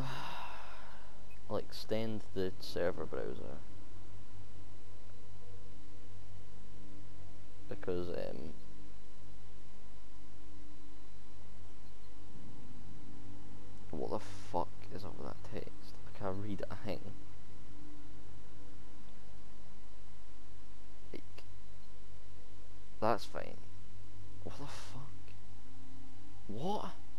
I'll extend the server browser because what the fuck is up with that text? I can't read a thing. Like, that's fine. What the fuck? What?